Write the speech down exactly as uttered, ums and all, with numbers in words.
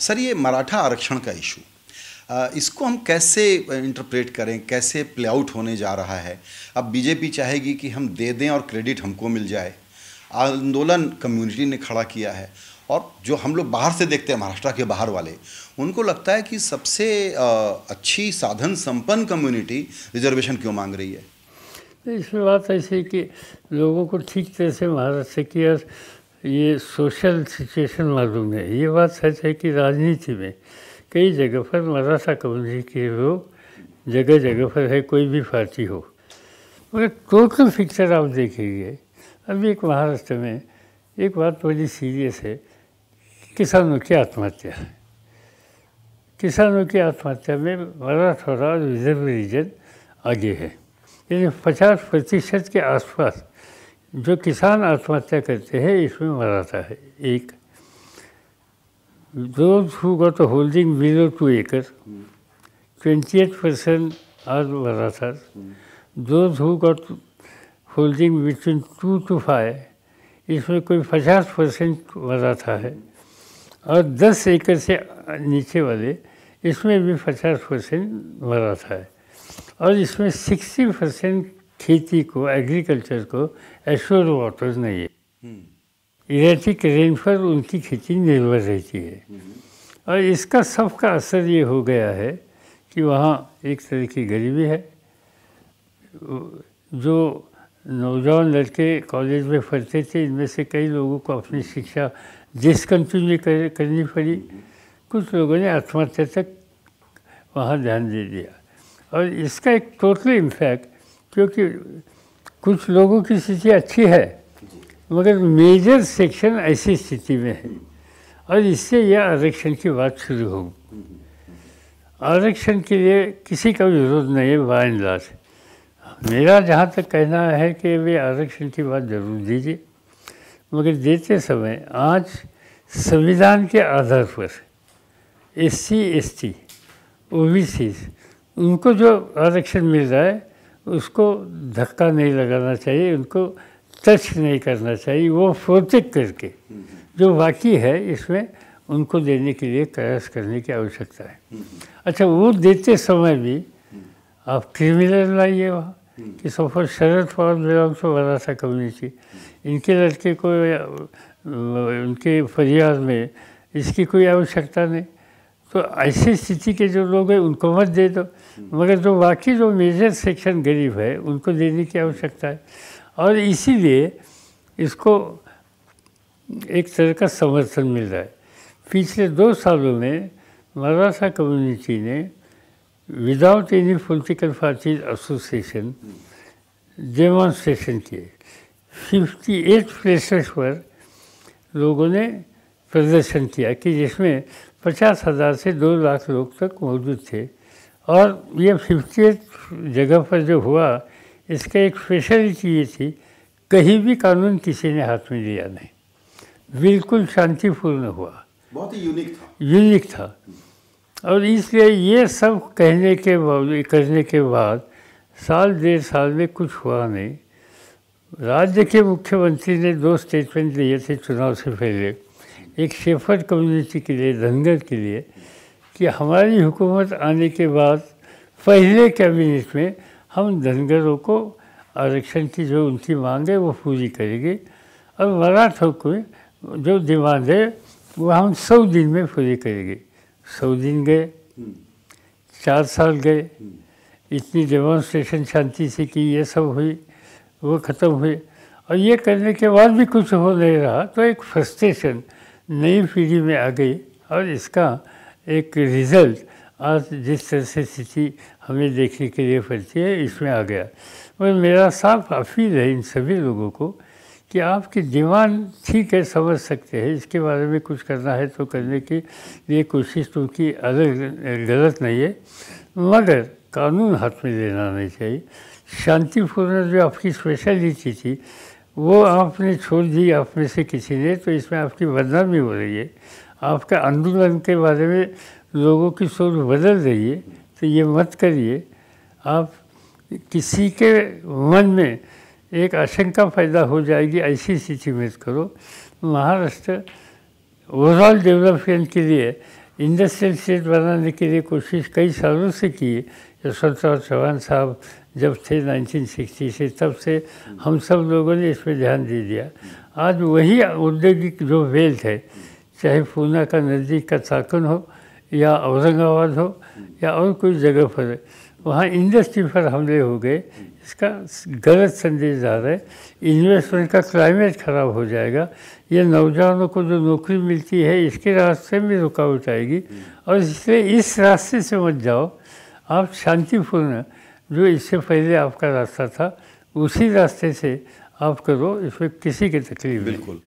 Sir, ये मराठा आरक्षण का इशू, इसको हम कैसे इंटरप्रेट करें, कैसे प्ले आउट होने जा रहा है? अब बीजेपी चाहेगी कि हम दे दें और क्रेडिट हमको मिल जाए। आंदोलन कम्युनिटी ने खड़ा किया है, और जो हम लोग बाहर से देखते हैं, महाराष्ट्र के बाहर वाले, उनको लगता है कि सबसे अच्छी साधन संपन्न कम्युनिटी रिजर्वेशन क्यों मांग रही है। इसमें बात ऐसी है कि लोगों को ठीक तरह से महाराष्ट्र की ये सोशल सिचुएशन मालूम है। ये बात सच है कि राजनीति में कई जगह पर मराठा कम्युनिटी के लोग जगह जगह पर है, कोई भी पार्टी हो, मगर टोटल पिक्चर आप देखेंगे। अभी एक महाराष्ट्र में एक बात बड़ी सीरियस है, किसानों की आत्महत्या। किसानों की आत्महत्या में मराठवाड़ा और विदर्भ रीजन आगे है, यानी पचास प्रतिशत के आसपास जो किसान आत्महत्या करते हैं इसमें मराठा है। एक those who got a holding below two acres, twenty-eight percent are Marathas. Those who got holding between two to five, इसमें कोई पचास परसेंट मराठा है, और दस एकड़ से नीचे वाले इसमें भी पचास परसेंट मराठा है। और इसमें सिक्सटी परसेंट खेती को, एग्रीकल्चर को एश्योर्ड वाटर नहीं है। इरेटिक रेन पर उनकी खेती निर्भर रहती है, और इसका सबका असर ये हो गया है कि वहाँ एक तरह की गरीबी है। जो नौजवान लड़के कॉलेज में पढ़ते थे, इनमें से कई लोगों को अपनी शिक्षा डिसकंटिन्यू कर, करनी पड़ी। कुछ लोगों ने आत्महत्या तक वहाँ ध्यान दे दिया, और इसका एक टोटल इम्पैक्ट, क्योंकि कुछ लोगों की स्थिति अच्छी है मगर मेजर सेक्शन ऐसी स्थिति में है, और इससे यह आरक्षण की बात शुरू होगी। आरक्षण के लिए किसी का विरोध नहीं है बाय एंड लार्ज। मेरा जहाँ तक कहना है कि वे आरक्षण की बात जरूर दीजिए, मगर देते समय आज संविधान के आधार पर S C S T O B C उनको जो आरक्षण मिल रहा है उसको धक्का नहीं लगाना चाहिए, उनको टच नहीं करना चाहिए। वो प्रोटेक्ट करके जो बाकी है इसमें उनको देने के लिए प्रयास करने की आवश्यकता है। अच्छा, वो देते समय भी आप क्रिमिनल लाइए वहाँ कि suppose Sharad Pawar belongs to Maratha community, इनके लड़के को उनके परिवार में इसकी कोई आवश्यकता नहीं, तो ऐसी स्थिति के जो लोग हैं उनको मत दे दो, मगर जो बाकी जो मेजर सेक्शन गरीब है उनको देने की आवश्यकता है। और इसीलिए इसको एक तरह का समर्थन मिल रहा है। पिछले दो सालों में मराठा कम्युनिटी ने without any political party association demonstration किए। अट्ठावन प्लेसेस पर लोगों ने प्रदर्शन किया कि जिसमें पचास हज़ार से दो लाख लोग तक मौजूद थे, और ये अट्ठावन जगह पर जो हुआ इसका एक स्पेशलिटी ये थी, कहीं भी कानून किसी ने हाथ में लिया नहीं, बिल्कुल शांतिपूर्ण हुआ, बहुत ही यूनिक था यूनिक था। और इसलिए ये सब कहने के बाद, करने के बाद साल डेढ़ साल में कुछ हुआ नहीं। राज्य के मुख्यमंत्री ने दो स्टेटमेंट लिए थे चुनाव से पहले, एक शेफर्ड कम्युनिटी के लिए, धनगर के लिए, कि हमारी हुकूमत आने के बाद पहले कैबिनेट में हम धनगरों को आरक्षण की जो उनकी मांग है वो पूरी करेंगे, और मराठों को जो डिमांड है वो हम सौ दिन में पूरी करेंगे। सौ दिन गए, चार साल गए, इतनी डेमोन्स्ट्रेशन शांति से की, ये सब हुई, वो ख़त्म हुई, और ये करने के बाद भी कुछ हो नहीं रहा, तो एक फ्रस्ट्रेशन नई पीढ़ी में आ गई, और इसका एक रिज़ल्ट आज जिस तरह से स्थिति हमें देखने के लिए पड़ती है इसमें आ गया। और मेरा साफ अपील है इन सभी लोगों को कि आपकी डिमांड ठीक है, समझ सकते हैं, इसके बारे में कुछ करना है तो करने की लिए कोशिश तो की, अलग गलत नहीं है, मगर कानून हाथ में लेना नहीं चाहिए। शांतिपूर्ण जो आपकी स्पेशलिटी थी वो आपने छोड़ दी आप में से किसी ने, तो इसमें आपकी बदनामी हो रही है। आपका आंदोलन के बारे में लोगों की सोच बदल रही है, तो ये मत करिए। आप किसी के मन में एक आशंका पैदा हो जाएगी, ऐसी स्थिति मत करो। महाराष्ट्र ओवरऑल डेवलपमेंट के लिए इंडस्ट्रियल स्टेट बनाने के लिए कोशिश कई सालों से की है। यशवंतराव चौहान साहब जब थे नाइनटीन सिक्सटी से, तब से हम सब लोगों ने इस पर ध्यान दे दिया। आज वही औद्योगिक जो वेल्थ है, चाहे पूना का नज़दीक का साकन हो या औरंगाबाद हो या और कोई जगह पर, वहाँ इंडस्ट्री पर हमले हो गए। इसका गलत संदेश आ रहा है। इन्वेस्टमेंट का क्लाइमेट ख़राब हो जाएगा। ये नौजवानों को जो नौकरी मिलती है, इसके रास्ते में रुकावट आएगी। और इसलिए इस रास्ते से मत जाओ, आप शांतिपूर्ण जो इससे पहले आपका रास्ता था उसी रास्ते से आप करो, इसमें किसी की तकलीफ नहीं। बिल्कुल।